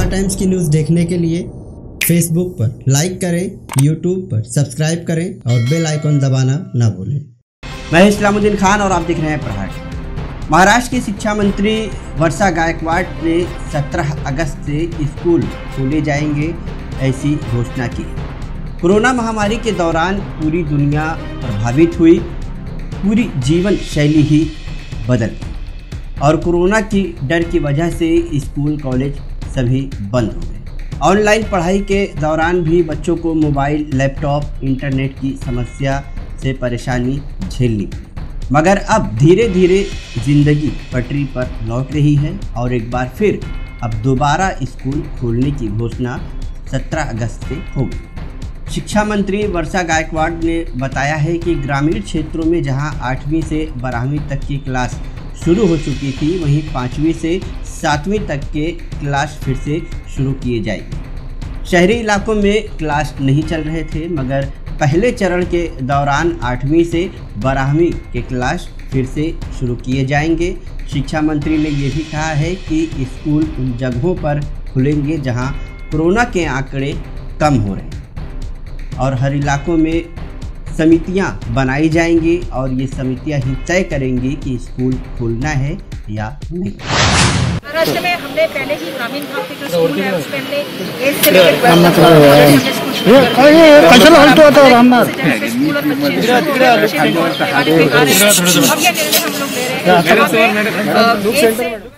India times की news देखने के लिए फेसबुक पर लाइक करें, यूट्यूब पर सब्सक्राइब करें और बेल आइकन दबाना ना भूलें। मैं इस्लामुद्दीन खान और आप देख रहे हैं प्रहार। महाराष्ट्र की शिक्षा मंत्री वर्षा गायकवाड़ ने 17 अगस्त से स्कूल खोले जाएंगे ऐसी घोषणा की। कोरोना महामारी के दौरान पूरी दुनिया प्रभावित हुई, पूरी जीवन शैली ही बदल गई और कोरोना की डर की वजह से स्कूल कॉलेज सभी बंद हो गए। ऑनलाइन पढ़ाई के दौरान भी बच्चों को मोबाइल, लैपटॉप, इंटरनेट की समस्या से परेशानी झेलनी पड़ी। मगर अब धीरे धीरे ज़िंदगी पटरी पर लौट रही है और एक बार फिर अब दोबारा स्कूल खोलने की घोषणा 17 अगस्त से होगी। शिक्षा मंत्री वर्षा गायकवाड़ ने बताया है कि ग्रामीण क्षेत्रों में जहां 8वीं से 12वीं तक की क्लास शुरू हो चुकी थी, वहीं 5वीं से 7वीं तक के क्लास फिर से शुरू किए जाएंगे। शहरी इलाकों में क्लास नहीं चल रहे थे, मगर पहले चरण के दौरान 8वीं से 12वीं के क्लास फिर से शुरू किए जाएंगे। शिक्षा मंत्री ने यह भी कहा है कि स्कूल उन जगहों पर खुलेंगे जहां कोरोना के आंकड़े कम हो रहे हैं और हर इलाकों में समितियां बनाई जाएंगी और ये समितियां ही तय करेंगी कि स्कूल खोलना है या नहीं। महाराष्ट्र में हमने पहले ही ग्रामीण भाग के जो स्कूल है उसमें हमने 8 से लेकर 12 तक अब ये निर्णय हम लोग ले रहे हैं